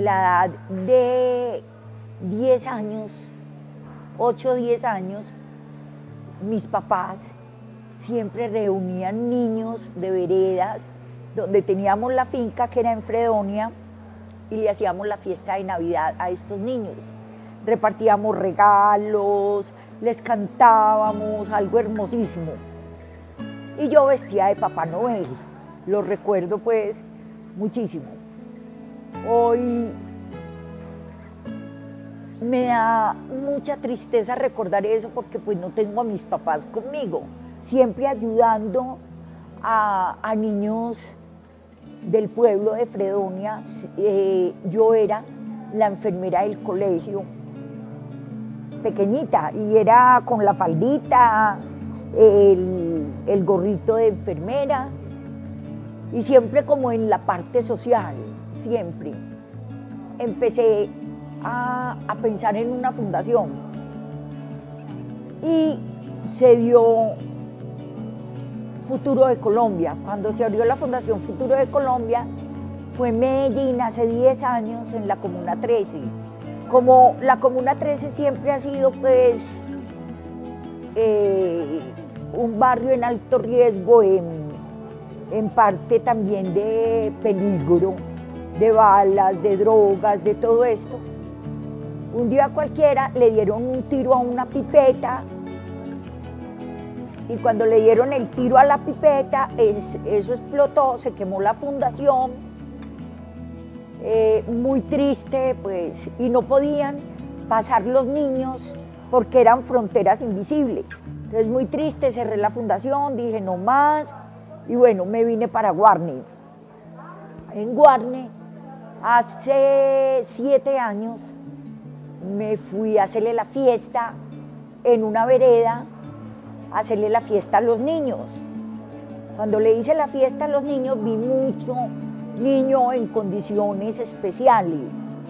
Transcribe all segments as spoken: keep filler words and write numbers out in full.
la edad de diez años, ocho o diez años, mis papás siempre reunían niños de veredas, donde teníamos la finca que era en Fredonia, y le hacíamos la fiesta de Navidad a estos niños. Repartíamos regalos, les cantábamos, algo hermosísimo. Y yo vestía de Papá Noel, lo recuerdo pues muchísimo. Hoy me da mucha tristeza recordar eso porque pues no tengo a mis papás conmigo, siempre ayudando a, a niños del pueblo de Fredonia. Eh, yo era la enfermera del colegio, pequeñita, y era con la faldita, el, el gorrito de enfermera, y siempre como en la parte social, siempre. Empecé a, a pensar en una fundación y se dio Futuro de Colombia. Cuando se abrió la Fundación Futuro de Colombia fue en Medellín hace diez años, en la Comuna trece. Como la Comuna trece siempre ha sido pues eh, un barrio en alto riesgo, en, en parte también de peligro, de balas, de drogas, de todo esto. Un día cualquiera le dieron un tiro a una pipeta, y cuando le dieron el tiro a la pipeta, es, eso explotó, se quemó la fundación, eh, muy triste, pues, y no podían pasar los niños porque eran fronteras invisibles. Entonces, muy triste, cerré la fundación, dije no más, y bueno, me vine para Guarne. En Guarne, hace siete años, me fui a hacerle la fiesta en una vereda, a hacerle la fiesta a los niños. Cuando le hice la fiesta a los niños, vi mucho niño en condiciones especiales.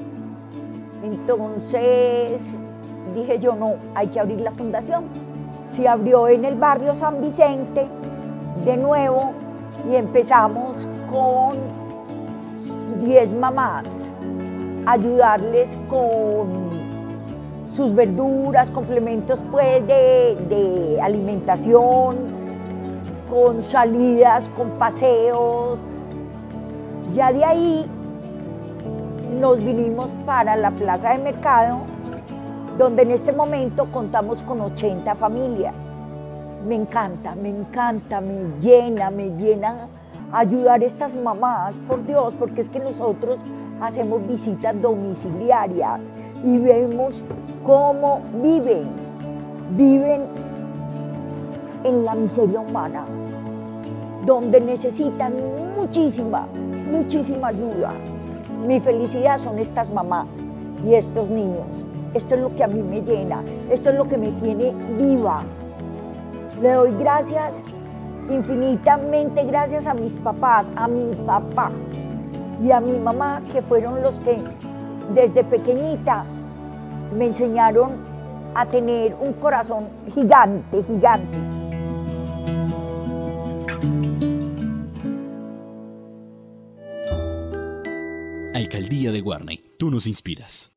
Entonces dije yo, no, hay que abrir la fundación. Se abrió en el barrio San Vicente de nuevo y empezamos con diez mamás a ayudarles con sus verduras, complementos pues de, de alimentación, con salidas, con paseos. Ya de ahí nos vinimos para la plaza de mercado, donde en este momento contamos con ochenta familias. Me encanta, me encanta, me llena, me llena ayudar a estas mamás, por Dios, porque es que nosotros hacemos visitas domiciliarias y vemos cómo viven, viven en la miseria humana, donde necesitan muchísima, muchísima ayuda. Mi felicidad son estas mamás y estos niños. Esto es lo que a mí me llena, esto es lo que me tiene viva. Le doy gracias, infinitamente gracias a mis papás, a mi papá y a mi mamá, que fueron los que desde pequeñita me enseñaron a tener un corazón gigante, gigante. Alcaldía de Guarne, tú nos inspiras.